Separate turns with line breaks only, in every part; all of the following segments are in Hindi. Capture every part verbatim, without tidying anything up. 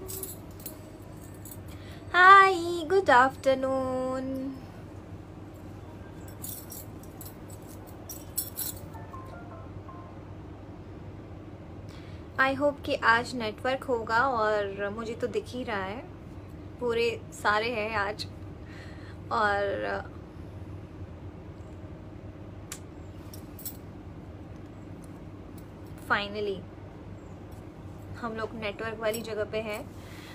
Hi, good afternoon. I hope कि आज नेटवर्क होगा और मुझे तो दिख ही रहा है, पूरे सारे हैं आज। और फाइनली हम लोग नेटवर्क वाली जगह पे हैं।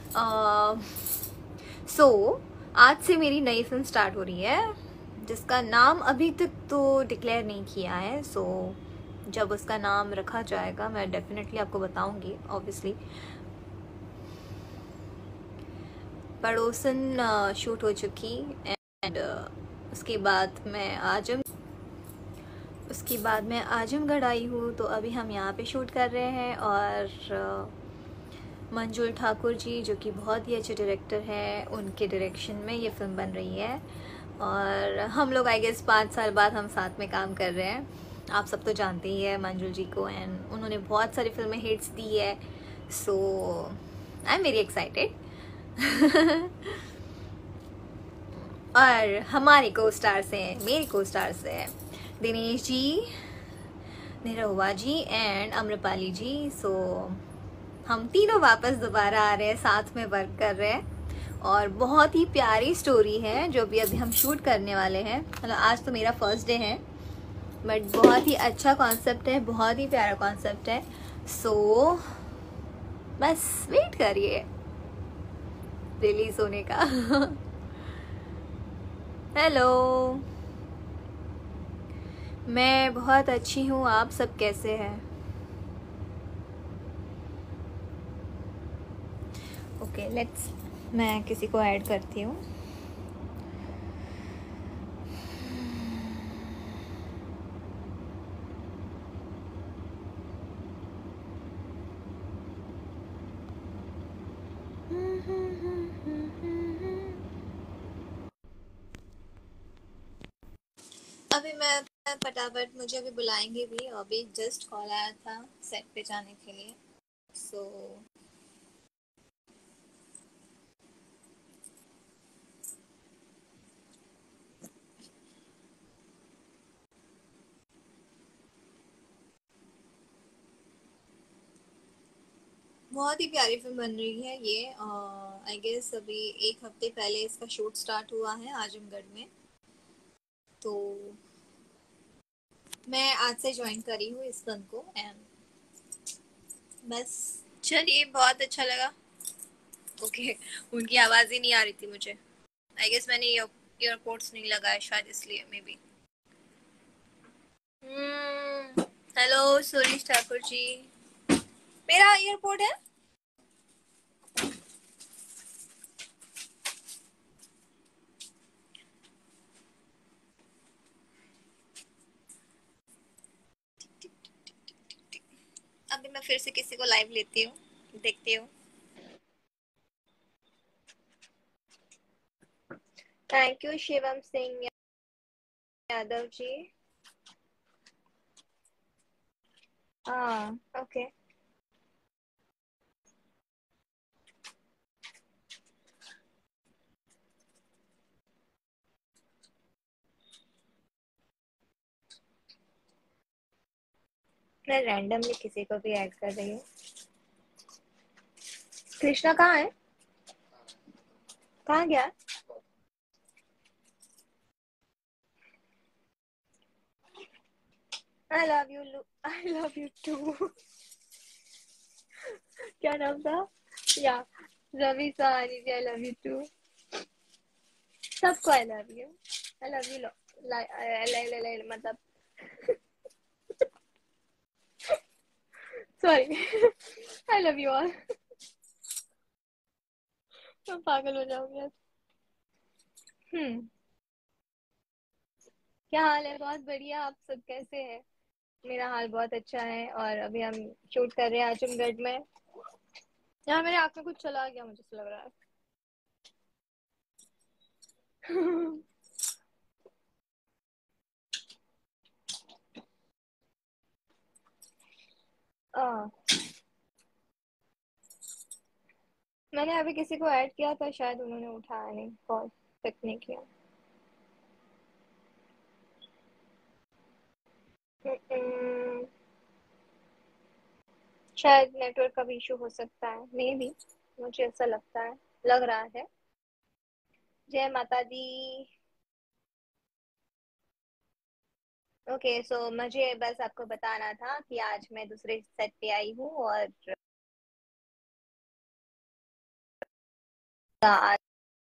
सो so, आज से मेरी नई फिल्म स्टार्ट हो रही है जिसका नाम अभी तक तो डिक्लेयर नहीं किया है। सो so, जब उसका नाम रखा जाएगा मैं डेफिनेटली आपको बताऊंगी ऑब्वियसली। पड़ोसन शूट हो चुकी एंड उसके बाद मैं आजम उसके बाद मैं आजमगढ़ आई हूँ, तो अभी हम यहाँ पे शूट कर रहे हैं। और मंजुल ठाकुर जी जो कि बहुत ही अच्छे डायरेक्टर हैं, उनके डायरेक्शन में ये फिल्म बन रही है। और हम लोग आई गेस पाँच साल बाद हम साथ में काम कर रहे हैं। आप सब तो जानते ही है मंजुल जी को, एंड उन्होंने बहुत सारी फिल्में हिट्स दी है। So I am very excited. और हमारे को स्टार्स हैं, मेरे को स्टार्स हैं दिनेश जी, निरहुआ जी एंड अम्रपाली जी। सो हम तीनों वापस दोबारा आ रहे हैं, साथ में वर्क कर रहे हैं। और बहुत ही प्यारी स्टोरी है जो भी अभी हम शूट करने वाले हैं। मतलब आज तो मेरा फर्स्ट डे है, बट बहुत ही अच्छा कॉन्सेप्ट है, बहुत ही प्यारा कॉन्सेप्ट है। सो so, बस वेट करिए रिलीज होने का। हेलो, मैं बहुत अच्छी हूँ, आप सब कैसे हैं? ओके लेट्स, मैं किसी को ऐड करती हूँ। अभी मैं फटाफट, मुझे अभी बुलाएंगे भी, अभी जस्ट कॉल आया था सेट पे जाने के लिए। सो so, बहुत ही प्यारी फिल्म बन रही है ये। आई गेस अभी एक हफ्ते पहले इसका शूट स्टार्ट हुआ है आजमगढ़ में। तो मैं आज से ज्वाइन करी हूँ इस फिल्म को एंड बस चलिए, बहुत अच्छा लगा। ओके okay, उनकी आवाज़ ही नहीं आ रही थी मुझे। आई गेस मैंने ईयरपोर्ट्स नहीं लगाए शायद, इसलिए maybe. Hello Suresh Thakur ji, मेरा ईयरपोर्ट है। अभी मैं फिर से किसी को लाइव लेती हूँ, देखती हूँ। Thank you Shivam Singh Yadav ji. हाँ ओके। मैं रैंडमली किसी को भी ऐड कर रही हूँ। कृष्णा कहाँ है, कहाँ गया? I love you, I love you too. क्या नाम था? या Ravi Sahani ji, I love you too. सबको I love you, I love you. मतलब sorry, I love you all. मैं पागल हो जाऊंगी आज। हम्म, क्या हाल है? बहुत बढ़िया, आप सब कैसे हैं? मेरा हाल बहुत अच्छा है। और अभी हम शूट कर रहे हैं आजमगढ़ में। यहाँ मेरे आँख में कुछ चला गया, मुझे ऐसा लग रहा है। आ, मैंने अभी किसी को ऐड किया था, शायद उन्होंने उठाया नहीं, कॉल पिक नहीं किया। हम्म, शायद नेटवर्क का भी इशू हो सकता है, मे बी, मुझे ऐसा लगता है, लग रहा है। जय माता दी। ओके, सो मुझे बस आपको बताना था कि आज मैं दूसरे सेट पे आई हूँ, और आज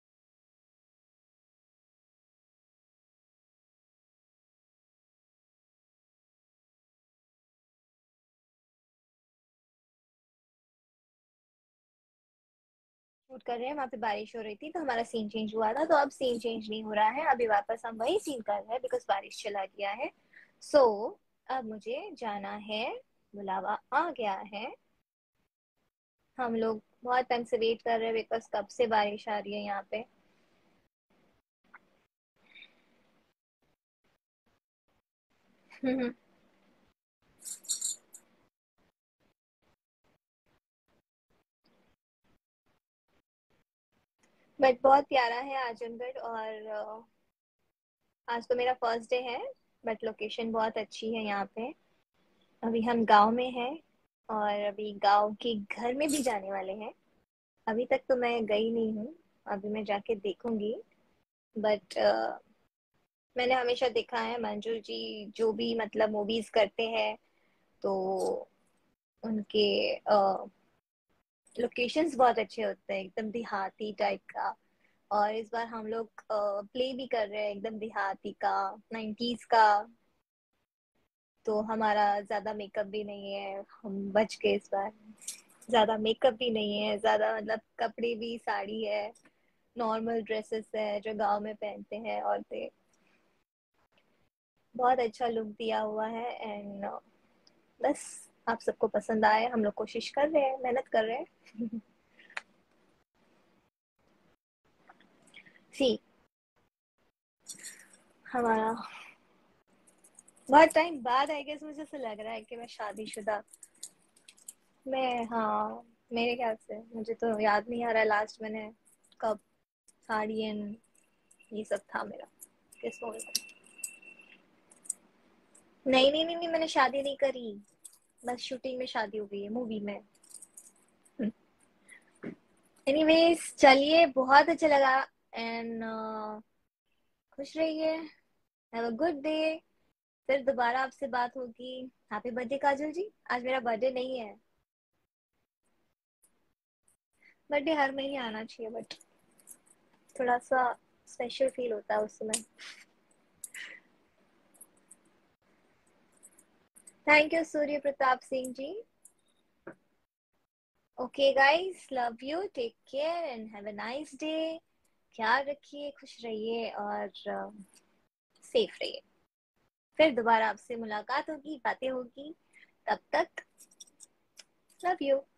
शूट कर रहे हैं, वहाँ पे बारिश हो रही थी तो हमारा सीन चेंज हुआ था, तो अब सीन चेंज नहीं हो रहा है, अभी वापस हम वही सीन कर रहे हैं बिकॉज बारिश चला गया है। सो so, अब मुझे जाना है, बुलावा आ गया है। हम लोग बहुत टाइम से वेट कर रहे हैं बिकॉज कब से बारिश आ रही है यहाँ पे। बट बहुत प्यारा है आजमगढ़, और अ, आज तो मेरा फर्स्ट डे है। बट लोकेशन बहुत अच्छी है यहाँ पे। अभी हम गांव में हैं, और अभी गांव के घर में भी जाने वाले हैं। अभी तक तो मैं गई नहीं हूँ, अभी मैं जाके देखूंगी। बट मैंने हमेशा देखा है मंजू जी जो भी मतलब मूवीज करते हैं, तो उनके लोकेशंस बहुत अच्छे होते हैं, एकदम देहाती टाइप का। और इस बार हम लोग प्ले भी कर रहे हैं एकदम देहाती का, नाइन्टीज का। तो हमारा ज्यादा मेकअप भी नहीं है, हम बच गए इस बार। ज्यादा मेकअप भी नहीं है, ज्यादा मतलब कपड़े भी साड़ी है, नॉर्मल ड्रेसेस है जो गांव में पहनते हैं औरतें। बहुत अच्छा लुक दिया हुआ है, एंड बस आप सबको पसंद आए, हम लोग कोशिश कर रहे हैं, मेहनत कर रहे हैं। सी, हमारा बहुत टाइम बाद आई गेस मुझे ऐसा लग रहा है कि मैं शादीशुदा। मैं, हाँ, मेरे ख्याल से, मुझे तो याद नहीं आ रहा लास्ट मैंने कब साड़ी एंड ये सब था मेरा, किस मोमेंट। नहीं नहीं नहीं नहीं, मैंने शादी नहीं करी, बस शूटिंग में शादी हो गई है मूवी में। एनीवेज, चलिए, बहुत अच्छा लगा, एंड खुश रहिए, हैव अ गुड डे। फिर दोबारा आपसे बात होगी। हैप्पी बर्थडे काजल जी, आज मेरा बर्थडे नहीं है। बर्थडे हर महीने आना चाहिए, बट थोड़ा सा स्पेशल फील होता है उस समय। Thank you Surya Pratap Singh ji. Okay guys, love you, take care and have a nice day. ख्याल रखिए, खुश रहिए, और सेफ रहिए। फिर दोबारा आपसे मुलाकात होगी, बातें होगी। तब तक लव यू।